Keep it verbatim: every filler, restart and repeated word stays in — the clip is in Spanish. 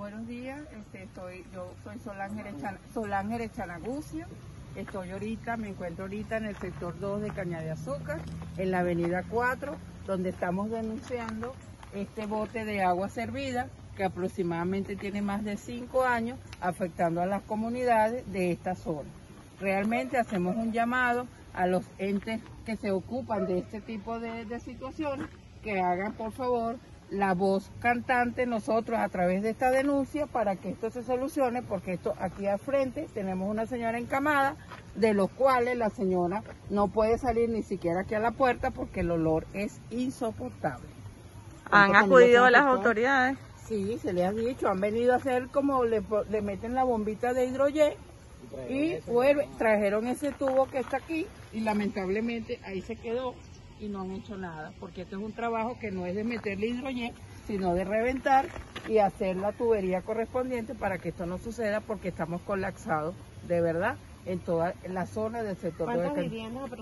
Buenos días, este, estoy, yo soy Solángel Solángel Echanagucio. Estoy ahorita, me encuentro ahorita en el sector dos de Caña de Azúcar, en la avenida cuatro, donde estamos denunciando este bote de agua servida que aproximadamente tiene más de cinco años afectando a las comunidades de esta zona. Realmente hacemos un llamado a los entes que se ocupan de este tipo de, de situaciones que hagan por favor la voz cantante nosotros a través de esta denuncia para que esto se solucione, porque esto aquí al frente tenemos una señora encamada, de los cuales la señora no puede salir ni siquiera aquí a la puerta porque el olor es insoportable. ¿Han acudido las autoridades? Sí, se les ha dicho, han venido a hacer como le, le meten la bombita de hidroyen y vuelve, trajeron ese tubo que está aquí y lamentablemente ahí se quedó y no han hecho nada, porque este es un trabajo que no es de meterle hidroyen, sino de reventar y hacer la tubería correspondiente para que esto no suceda, porque estamos colapsados de verdad en toda la zona del sector de ¿Cuántas viviendas